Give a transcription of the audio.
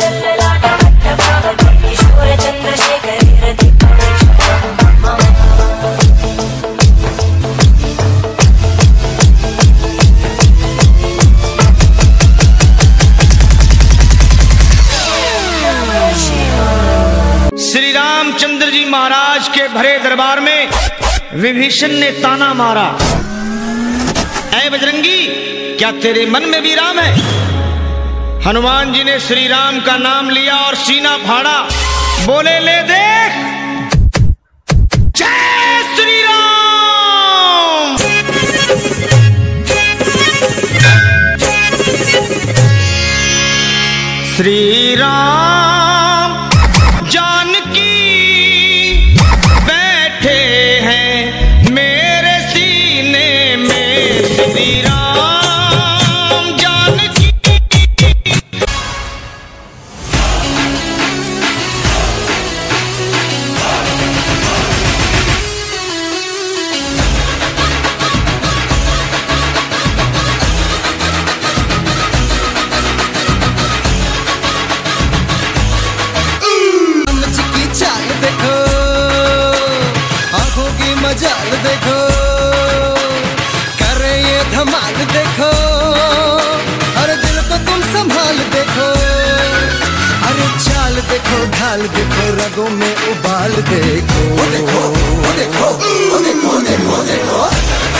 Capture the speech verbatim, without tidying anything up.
रामचंद्र जी महाराज के भरे दरबार में विभीषण ने ताना मारा, ऐ बजरंगी क्या तेरे मन में भी राम है? हनुमान जी ने श्री राम का नाम लिया और सीना फाड़ा, बोले ले देख जय श्री राम। श्री राम जानकी बैठे हैं मेरे सीने में, श्री राम जानकी। मजाल देखो करे ये धमाल देखो, अरे दिल को तुम संभाल देखो, अरे चाल देखो ढाल देखो रगों में उबाल देखो, वो देखो वो देखो वो देखो देखो देखो